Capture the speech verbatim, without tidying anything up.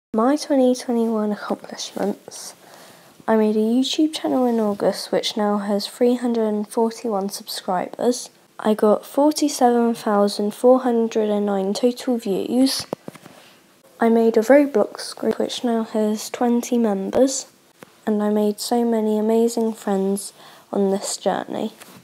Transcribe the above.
My twenty twenty-one accomplishments. I made a YouTube channel in August which now has three hundred forty-one subscribers. I got forty-seven thousand four hundred nine total views. I made a Roblox group which now has twenty members. And I made so many amazing friends on this journey.